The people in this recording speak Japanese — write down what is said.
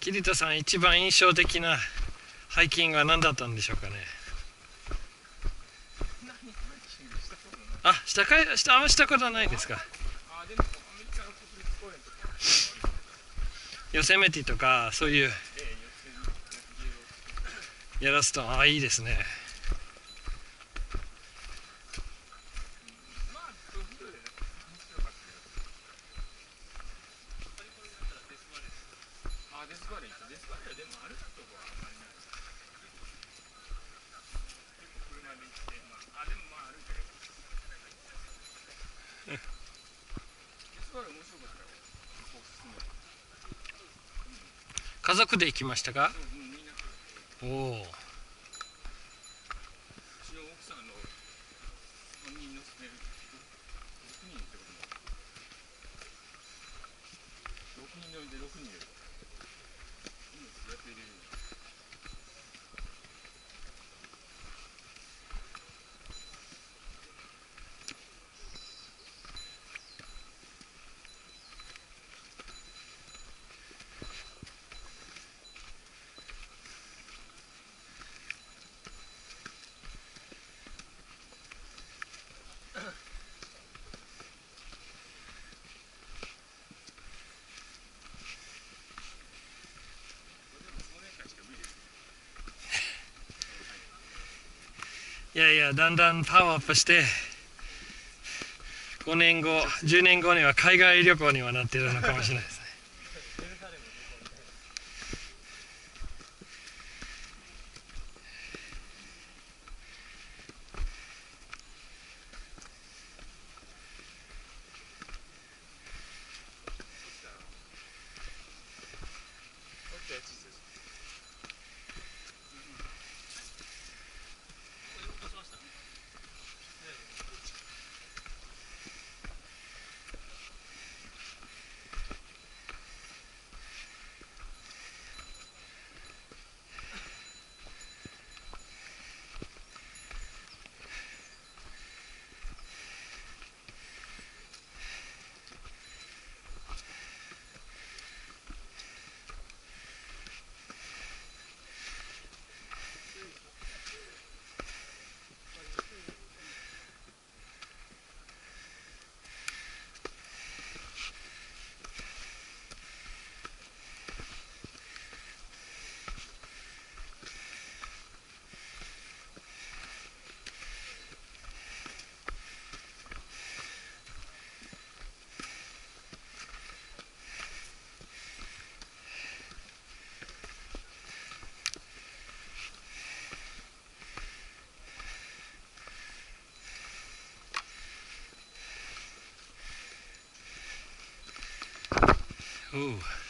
桐田さん、一番印象的なハイキングは何だったんでしょうかね。あ、あんましたことないですか。ヨセメティとかそういうやらすと、ああ、いいですね。家族で行きましたか？おお。いやいや、だんだんパワーアップして5年後10年後には海外旅行にはなっているのかもしれないですね。おう。